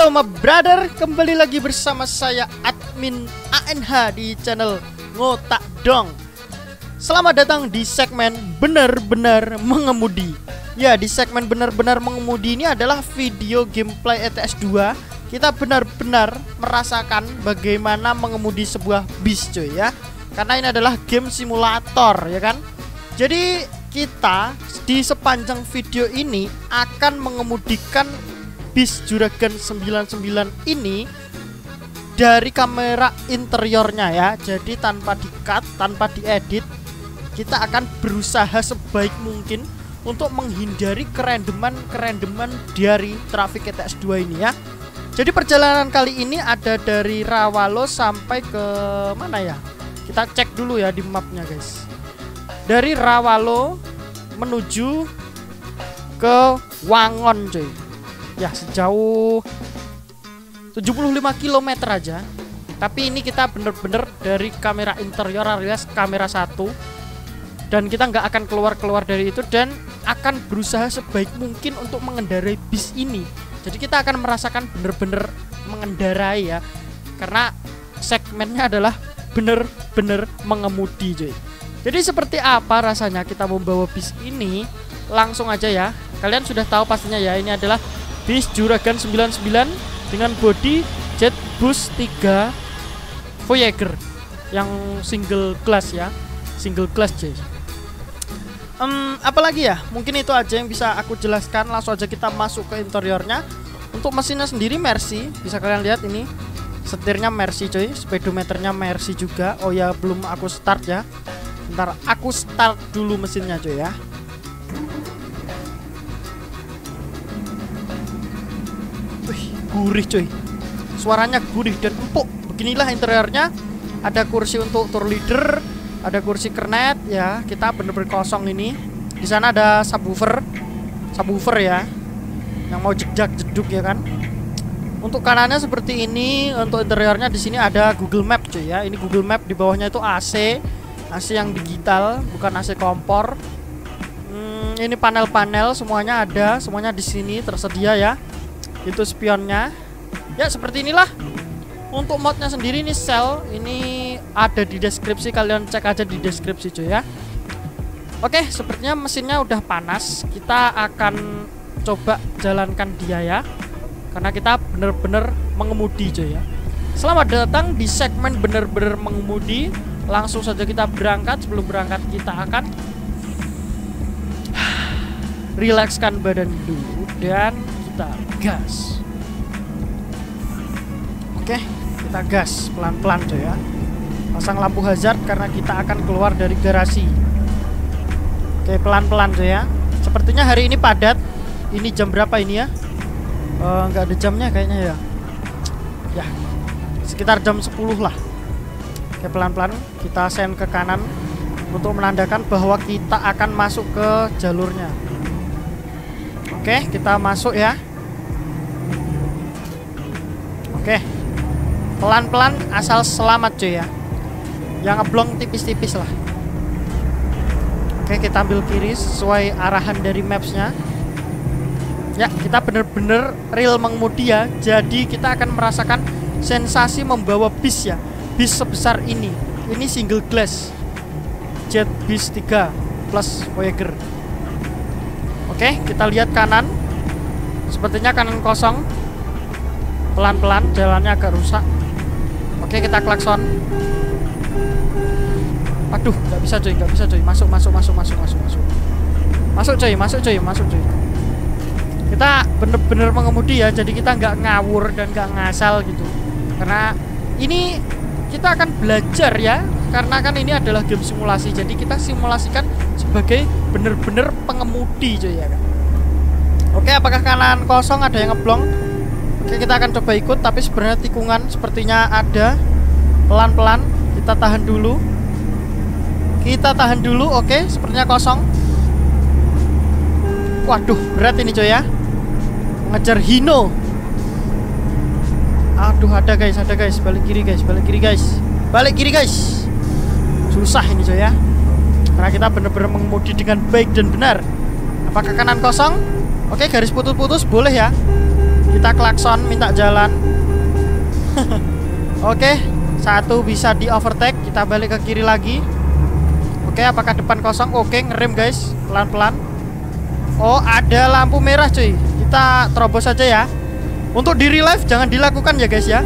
Halo my brother, kembali lagi bersama saya admin ANH di channel Ngotak Dong. Selamat datang di segmen benar-benar mengemudi. Ya, di segmen benar-benar mengemudi ini adalah video gameplay ETS 2. Kita benar-benar merasakan bagaimana mengemudi sebuah bis cuy ya. Karena ini adalah game simulator ya kan. Jadi kita di sepanjang video ini akan mengemudikan bis Juragan 99 ini dari kamera interiornya ya. Jadi tanpa di-cut, tanpa diedit, kita akan berusaha sebaik mungkin untuk menghindari kerandoman dari traffic ETS 2 ini ya. Jadi perjalanan kali ini ada dari Rawalo sampai ke mana ya? Kita cek dulu ya di mapnya guys. Dari Rawalo menuju ke Wangon cuy. Ya sejauh 75 km aja. Tapi ini kita bener-bener dari kamera interior alias kamera 1. Dan kita nggak akan keluar dari itu dan akan berusaha sebaik mungkin untuk mengendarai bis ini. Jadi kita akan merasakan bener-bener mengendarai ya. Karena segmennya adalah bener-bener mengemudi cuy. Jadi seperti apa rasanya kita membawa bis ini? Langsung aja ya. Kalian sudah tahu pastinya ya, ini adalah bis Juragan 99 dengan bodi Jetbus 3 Voyager yang single class ya. Single class cuy. Apalagi ya? Mungkin itu aja yang bisa aku jelaskan. Langsung aja kita masuk ke interiornya. Untuk mesinnya sendiri Mercy. Bisa kalian lihat ini. Setirnya Mercy cuy. Speedometernya Mercy juga. Oh ya, belum aku start ya. Bentar, aku start dulu mesinnya cuy ya. Wih, gurih cuy. Suaranya gurih dan empuk. Beginilah interiornya. Ada kursi untuk tour leader, ada kursi kernet ya. Kita bener-bener kosong ini. Di sana ada subwoofer ya. Yang mau jeduk ya kan. Untuk kanannya seperti ini. Untuk interiornya di sini ada Google Map cuy ya. Ini Google Map, di bawahnya itu AC. AC yang digital, bukan AC kompor. Ini panel-panel semuanya ada, semuanya di sini tersedia ya. Itu spionnya. Ya seperti inilah. Untuk modnya sendiri ini Cell, ini ada di deskripsi, kalian cek aja di deskripsi cuy ya. Oke, sepertinya mesinnya udah panas. Kita akan coba jalankan dia ya. Karena kita bener-bener mengemudi cuy ya. Selamat datang di segmen bener-bener mengemudi. Langsung saja kita berangkat. Sebelum berangkat kita akan rilekskan badan dulu dan kita gas. Oke, kita gas pelan-pelan coy ya. Pasang lampu hazard karena kita akan keluar dari garasi. Oke, pelan-pelan coy ya. Sepertinya hari ini padat. Ini jam berapa ini ya? Nggak ada jamnya kayaknya ya. Ya, sekitar jam 10 lah. Oke, pelan-pelan kita sen ke kanan untuk menandakan bahwa kita akan masuk ke jalurnya. Oke, kita masuk ya. Oke, pelan-pelan asal selamat cuy ya. Yang ngeblong tipis-tipis lah. Oke, kita ambil kiri sesuai arahan dari mapsnya. Ya, kita bener-bener real mengemudi ya. Jadi kita akan merasakan sensasi membawa bis ya. Bis sebesar ini. Ini single class Jetbus 3 plus Voyager. Oke, kita lihat kanan. Sepertinya kanan kosong. Pelan-pelan, jalannya agak rusak. Oke, kita klakson. Aduh, nggak bisa cuy. Masuk cuy. Kita bener-bener mengemudi ya. Jadi kita nggak ngawur dan nggak ngasal gitu. Karena ini kita akan belajar ya. Karena kan ini adalah game simulasi. Jadi kita simulasikan sebagai bener-bener pengemudi cuy ya kan. Oke, apakah kanan kosong ada yang ngeblong? Oke, kita akan coba ikut. Tapi sebenarnya tikungan sepertinya ada. Pelan-pelan kita tahan dulu. Oke, sepertinya kosong. Waduh, berat ini coy ya. Mengejar Hino. Aduh, ada guys. Balik kiri guys. Susah ini coy ya. Karena kita benar-benar mengemudi dengan baik dan benar. Apakah kanan kosong? Oke, garis putus-putus boleh ya. Kita klakson minta jalan. Oke, satu bisa di overtake. Kita balik ke kiri lagi. Oke, apakah depan kosong? Oke, ngerem guys, pelan-pelan. Oh, ada lampu merah cuy. Kita terobos saja ya. Untuk di real life jangan dilakukan ya guys ya.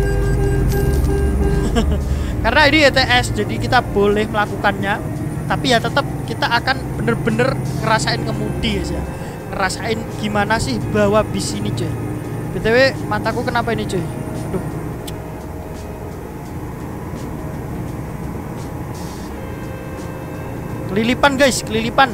Karena ini ETS, jadi kita boleh melakukannya. Tapi ya tetap kita akan bener-bener ngerasain ngemudi guys ya. Ngerasain gimana sih bawa bis ini cuy. BTW mataku kenapa ini cuy? Aduh. Kelilipan guys, kelilipan.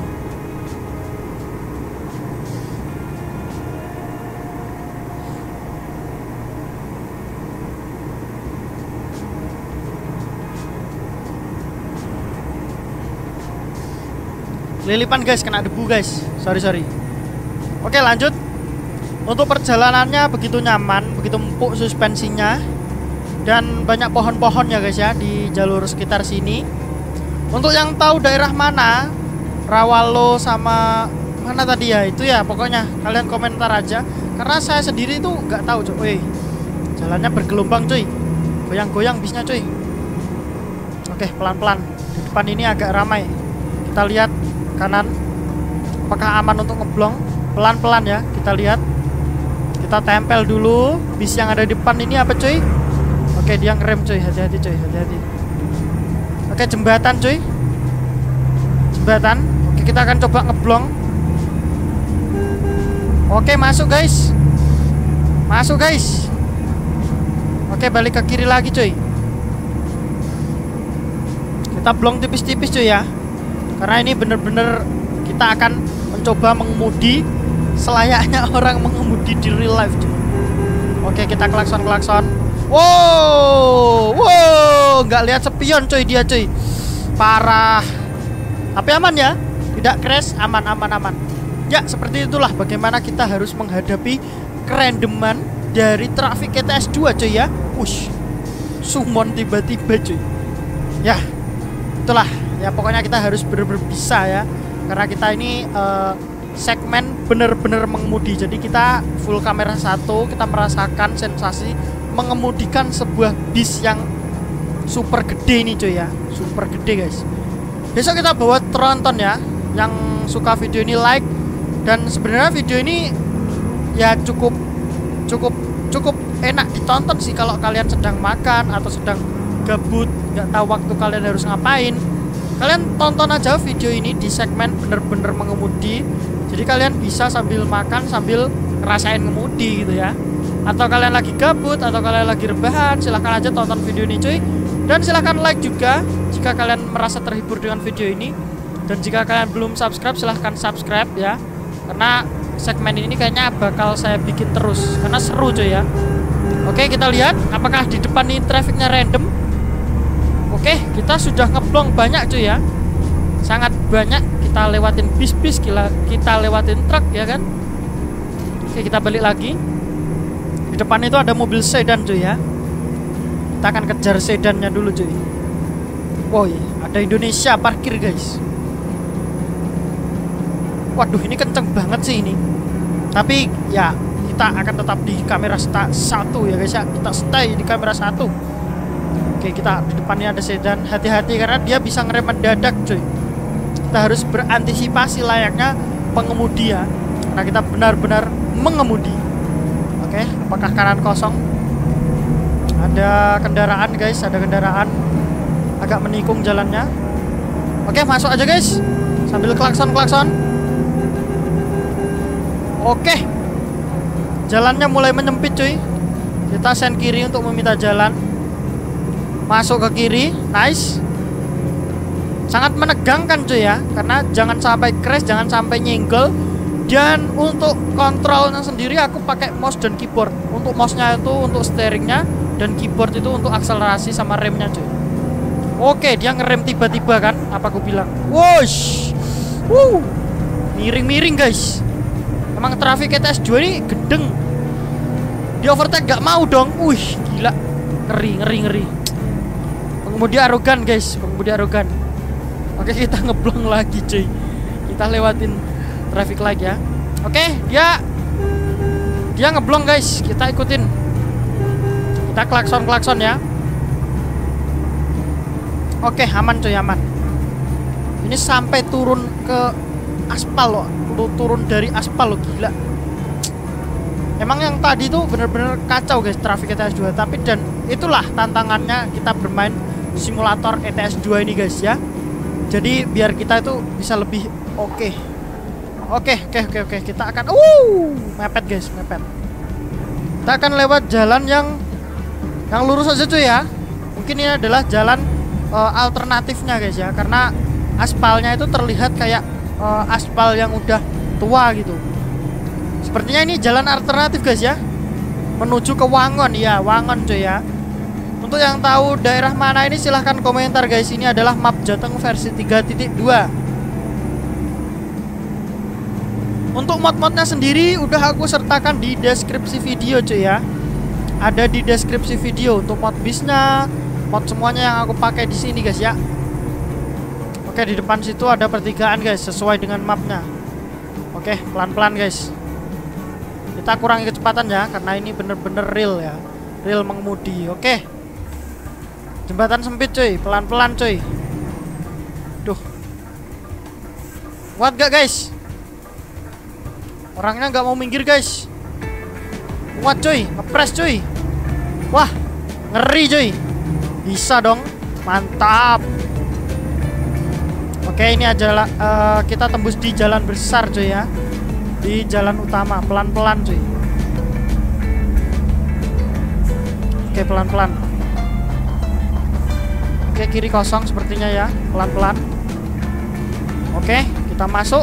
Kelilipan guys, kena debu guys. Sorry. Oke, lanjut. Untuk perjalanannya begitu nyaman, begitu empuk suspensinya. Dan banyak pohon-pohon ya guys ya di jalur sekitar sini. Untuk yang tahu daerah mana, Rawalo sama mana tadi ya, itu ya pokoknya kalian komentar aja. Karena saya sendiri itu nggak tahu cuy. Jalannya bergelombang cuy, goyang-goyang bisnya cuy. Oke, pelan-pelan. Di depan ini agak ramai. Kita lihat kanan, apakah aman untuk ngeblong. Pelan-pelan ya, kita lihat. Kita tempel dulu bis yang ada di depan ini apa cuy. Oke, dia ngerem cuy, hati-hati cuy, hati-hati. Oke, jembatan cuy, jembatan. Oke, kita akan coba ngeblong. Oke, masuk guys, masuk guys. Oke, balik ke kiri lagi cuy. Kita blong tipis-tipis cuy ya. Karena ini bener-bener kita akan mencoba mengemudi selayaknya orang mengemudi di real life cuy. Oke, kita klakson-klakson. Wow, nggak lihat spion cuy dia cuy. Parah. Tapi aman ya, tidak crash, aman. Ya, seperti itulah bagaimana kita harus menghadapi kerandoman dari traffic ETS 2 cuy ya. Wush, summon tiba-tiba cuy. Ya, itulah. Ya pokoknya kita harus bener-bener bisa ya. Karena kita ini segmen bener-bener mengemudi. Jadi kita full kamera 1, kita merasakan sensasi mengemudikan sebuah bis yang super gede ini cuy ya. Super gede guys. Besok kita bawa tronton ya. Yang suka video ini like. Dan sebenarnya video ini ya cukup enak ditonton sih kalau kalian sedang makan atau sedang gabut, nggak tahu waktu kalian harus ngapain. Kalian tonton aja video ini di segmen bener-bener mengemudi. Jadi kalian bisa sambil makan sambil ngerasain ngemudi gitu ya. Atau kalian lagi gabut atau kalian lagi rebahan, silahkan aja tonton video ini cuy. Dan silahkan like juga jika kalian merasa terhibur dengan video ini. Dan jika kalian belum subscribe, silahkan subscribe ya. Karena segmen ini kayaknya bakal saya bikin terus karena seru cuy ya. Oke, kita lihat apakah di depan ini trafficnya random. Oke, kita sudah ngeblong banyak cuy ya. Sangat banyak. Kita lewatin bis-bis, kita lewatin truk ya kan. Oke, kita balik lagi. Di depan itu ada mobil sedan cuy ya. Kita akan kejar sedannya dulu cuy. Wow, ada Indonesia parkir guys. Waduh, ini kenceng banget sih ini. Tapi ya kita akan tetap di kamera 1 ya guys ya. Kita stay di kamera 1. Oke, kita di depannya ada sedan. Hati-hati karena dia bisa ngerem mendadak cuy. Kita harus berantisipasi layaknya pengemudi ya. Karena kita benar-benar mengemudi. Oke, apakah kanan kosong? Ada kendaraan guys, ada kendaraan. Agak menikung jalannya. Oke, masuk aja guys. Sambil klakson-klakson. Oke, jalannya mulai menyempit cuy. Kita sen kiri untuk meminta jalan. Masuk ke kiri, nice. Sangat menegangkan cuy ya. Karena jangan sampai crash, jangan sampai nyenggol. Dan untuk kontrolnya sendiri aku pakai mouse dan keyboard. Untuk mouse-nya itu untuk steeringnya, dan keyboard itu untuk akselerasi sama remnya cuy. Oke, dia ngerem tiba-tiba kan, apa aku bilang. Wush, miring-miring guys. Emang traffic ETS 2 ini gedeng. Di overtake gak mau dong. Wih, gila. Ngeri. Pengemudi arogan guys, pengemudi arogan. Oke, kita ngeblong lagi cuy. Kita lewatin traffic light ya. Oke, dia Dia ngeblong guys, kita ikutin. Kita klakson ya. Oke, aman cuy, aman. Ini sampai turun ke aspal loh. Turun dari aspal loh, gila. Emang yang tadi tuh bener-bener kacau guys traffic ETS 2. Tapi dan itulah tantangannya kita bermain simulator ETS 2 ini guys ya. Jadi biar kita itu bisa lebih oke. Oke. Kita akan mepet guys, mepet. Kita akan lewat jalan yang lurus aja cuy ya. Mungkin ini adalah jalan alternatifnya guys ya, karena aspalnya itu terlihat kayak aspal yang udah tua gitu. Sepertinya ini jalan alternatif guys ya, menuju ke Wangon ya, Wangon cuy ya. Untuk yang tahu daerah mana ini silahkan komentar guys. Ini adalah map Jateng versi 3.2. Untuk mod-modnya sendiri udah aku sertakan di deskripsi video cuy ya. Ada di deskripsi video untuk mod bisnya, mod semuanya yang aku pakai di sini guys ya. Oke, di depan situ ada pertigaan guys, sesuai dengan mapnya. Oke, pelan-pelan guys. Kita kurangi kecepatan ya, karena ini bener-bener real ya, real mengemudi. Oke, jembatan sempit cuy, pelan-pelan cuy. Duh, kuat gak guys? Orangnya nggak mau minggir guys. Kuat cuy, ngepres cuy. Wah, ngeri cuy. Bisa dong, mantap. Oke, ini adalah kita tembus di jalan besar cuy ya, di jalan utama, pelan-pelan cuy. Oke, pelan-pelan. Oke, kiri kosong sepertinya ya, pelan-pelan. Oke, kita masuk.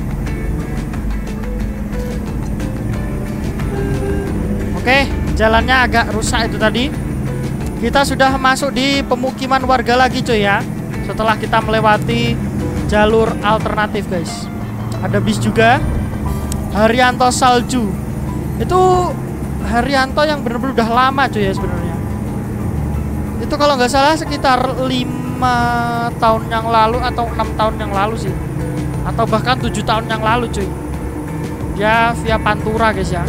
Oke, jalannya agak rusak itu tadi. Kita sudah masuk di pemukiman warga lagi cuy ya, setelah kita melewati jalur alternatif guys. Ada bis juga, Haryanto Salju. Itu Haryanto yang bener-bener udah lama cuy ya sebenarnya. Itu kalau nggak salah sekitar 5 tahun yang lalu atau 6 tahun yang lalu sih, atau bahkan 7 tahun yang lalu cuy. Dia via Pantura guys ya.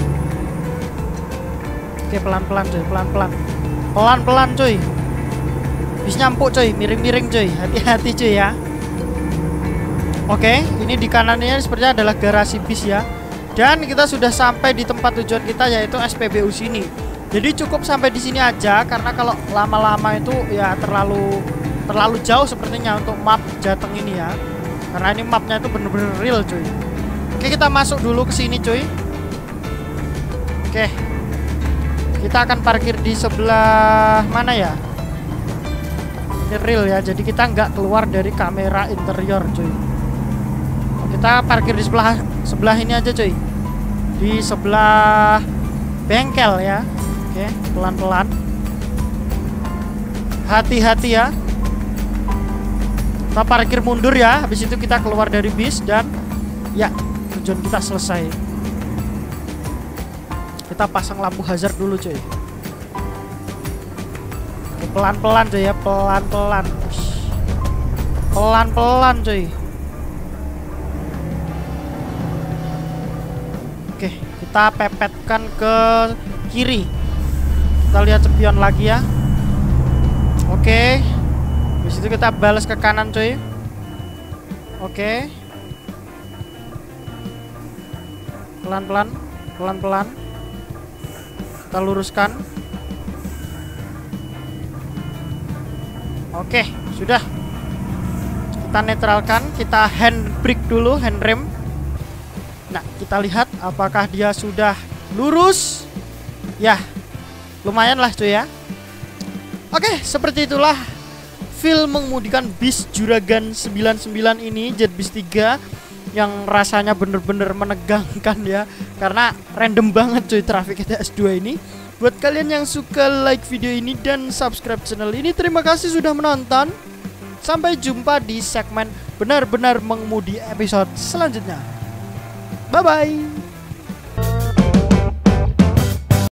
Oke, pelan-pelan cuy, pelan-pelan. Pelan-pelan cuy. Bis nyampuk cuy, miring-miring cuy. Hati-hati cuy ya. Oke, ini di kanannya sepertinya adalah garasi bis ya. Dan kita sudah sampai di tempat tujuan kita, yaitu SPBU sini. Jadi cukup sampai di sini aja, karena kalau lama-lama itu ya terlalu jauh sepertinya untuk map Jateng ini ya. Karena ini mapnya itu bener-bener real cuy. Oke, kita masuk dulu ke sini cuy. Oke, kita akan parkir di sebelah mana ya? Ini real ya, jadi kita nggak keluar dari kamera interior cuy. Kita parkir di sebelah ini aja cuy, di sebelah bengkel ya. Oke, pelan-pelan, hati-hati ya. Kita parkir mundur ya, habis itu kita keluar dari bis dan ya, tujuan kita selesai. Kita pasang lampu hazard dulu cuy. Pelan-pelan cuy ya, pelan-pelan. Pelan-pelan cuy. Oke, kita pepetkan ke kiri. Kita lihat spion lagi ya. Oke. Habis itu kita balas ke kanan cuy. Oke. Pelan-pelan, pelan-pelan. Kita luruskan. Oke, sudah. Kita netralkan, kita handbrake dulu, handrem. Nah, kita lihat apakah dia sudah lurus. Ya, lumayan lah cuy ya. Oke, seperti itulah feel mengemudikan bis Juragan 99 ini, Jet Bis 3, yang rasanya bener-bener menegangkan ya, karena random banget cuy traffic ETS 2 ini. Buat kalian yang suka, like video ini dan subscribe channel ini, terima kasih sudah menonton. Sampai jumpa di segmen benar-benar mengemudi episode selanjutnya. Bye bye.